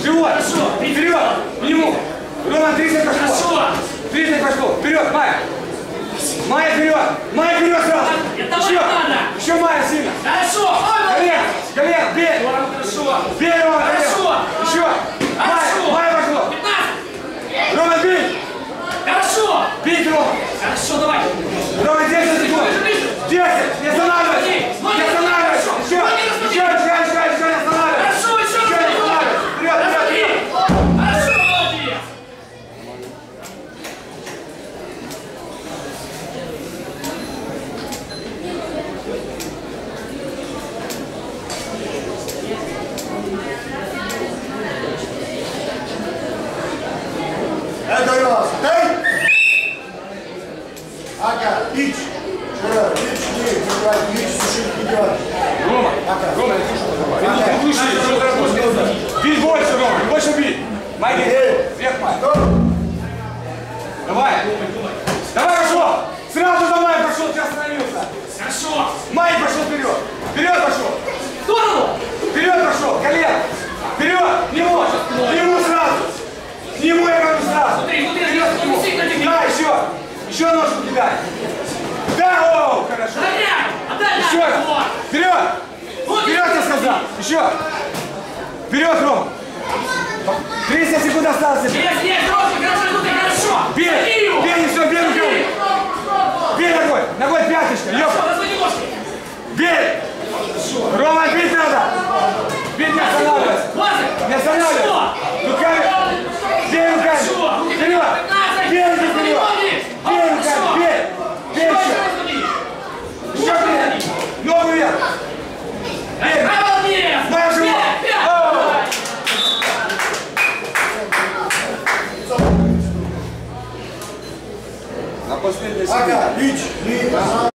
Живот. Вперед. К нему. Рома, 30 пошло. 30 пошло. Вперед, Майя. Майя вперед. Майя вперед сразу. Еще Майя сильно. Хорошо. Колен, бей. Бей, Рома, колен. Еще. Майя пошло. 15. Рома, бей. Хорошо. Бей, Рома. Хорошо, давай. Рома, 10 секунд. 10. Не останавливайся. Не останавливайся. Еще. Не останавливайся. Хорошо, еще. Вперед. Хорошо, молодец. Это раз. Дай. Ага, пич. Вчера, пич, не пич, сушить не делать. Рома, Рома, я слышу. Бей больше, Рома, больше бей. Майя, вверх, Майя. Давай. Давай, пошло. Сразу за Майей пошел, ты остановился. Хорошо. Майя пошел вперед. Вперед пошел. В сторону. Вперед пошел, колен. Вперед, к нему. К нему сразу. К нему я говорю сразу. Внутри, Вперед к нему. сильно тебе. Да, еще. Еще ножку кидай. Да, о, хорошо. Отдай. Отдай. Еще раз. Вперед. Вперед, я сказал. Еще. Вперед, Рома. 30 секунд осталось. Здесь, хорошо. Бей. Бей, все, бей рукой. Бей ногой. Ногой пяточка. Ёпта. Бей. Рома, бить надо. Бить не останавливайся. Не останавливайся. Руками. Бей руками. Вперед. Бей вперед. Бей руками. Бей. Бей еще. Еще бей. Ногу вверх. Бей. Моя живот. На последней секунде. Ага, пич,